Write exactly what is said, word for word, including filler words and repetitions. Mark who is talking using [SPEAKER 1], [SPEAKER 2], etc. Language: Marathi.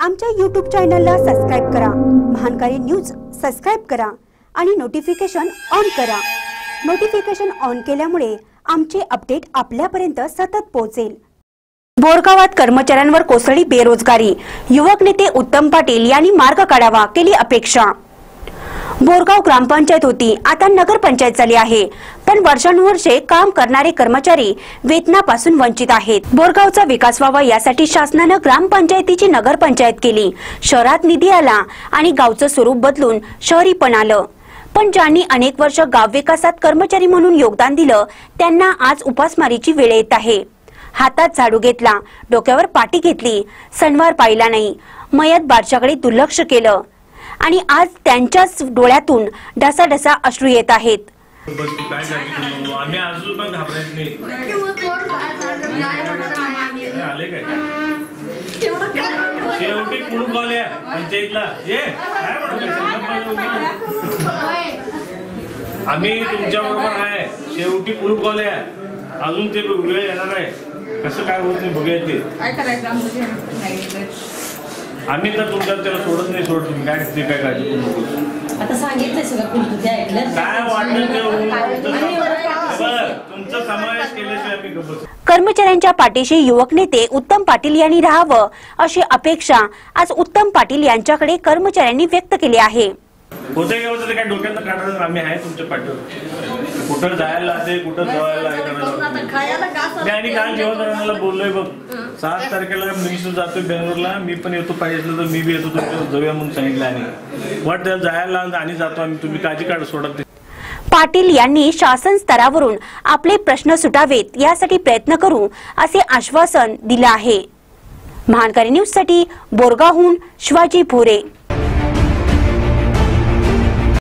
[SPEAKER 1] आमच्या यूट्यूब चॅनलला सबस्क्राइब करा, महानकारी न्यूज सबस्क्राइब करा आणि नोटिफिकेशन ऑन करा। नोटिफिकेशन ऑन केल्यामुळे आमचे अपडेट आपल्यापर्यंत सतत पोहोचेल। बोरगावात कर्मचाऱ्यांवर कोसळली बेरोजगारी, युवक नेते उत्तम पाटील यांनी मार्ग काढावा केली अपेक्षा। बोरगाव ग्रामपंचायत होती, आता नगर पंचायत झाली आहे, पण वर्षानुवर्षे काम करणारे कर्मचारी वेतनापासून वंचित आहेत। बोरगावचा विकास व्हावा यासाठी शासनाने ग्रामपंचायतीची नगर पंचायत केली। शहरात निधी आला आणि गावचं स्वरूप बदलून शहरीपण आलं, पण ज्यांनी अनेक वर्ष गाव विकासात कर्मचारी म्हणून योगदान दिलं त्यांना आज उपासमारीची वेळ येत आहे। हातात झाडू घेतला, डोक्यावर पाटी घेतली, सणवार पाहिला नाही, मयत बारशाकडे दुर्लक्ष केलं आणि आज त्यांच्याच डोळ्यातून ढसाढसा अश्रू येत आहेत।
[SPEAKER 2] आम्ही तुमच्या बरोबर आहे, शेवटी कुलूप कॉले अजून ते वेळ येणार आहे, कसं काय होत नाही बघूया ते। आम्ही तर तुमच्या त्याला सोडत नाही, सोडत तुम्ही काय ते काय काळजी करू नको।
[SPEAKER 3] आता सांगितलं सगळं कुलूप ते ऐकलं
[SPEAKER 2] काय वाटलं ते तुमचा समावेश केल्याशिवाय आम्ही गप्प।
[SPEAKER 1] कर्मचाऱ्यांच्या पाठीशी युवक नेते उत्तम पाटील यांनी राहावं अशी अपेक्षा आज उत्तम पाटील यांच्याकडे कर्मचाऱ्यांनी व्यक्त केली आहे।
[SPEAKER 2] होते गावचं काय डोक्यात काढणार, आम्ही आहे तुमच्या पाठीवर, कुठं जायला लागते कुठं जवायला मी आणि काल जेवणाला बोललोय बघ, सात तारखेला मिनिस्टर जातोय बेंगलोरला, मी पण येतो, पाहिजे तर मी बी येतो तुमच्या जाऊया म्हणून सांगितलं आणि वाट त्याला जायला आणि जातो आम्ही, तुम्ही काळजी काढ सोडत।
[SPEAKER 1] पाटील यांनी शासन स्तरावरून आपले प्रश्न सुटावेत यासाठी प्रयत्न करू असे आश्वासन दिले आहे। महानकारी न्यूज साठी बोरगावहून शिवाजी भोरे।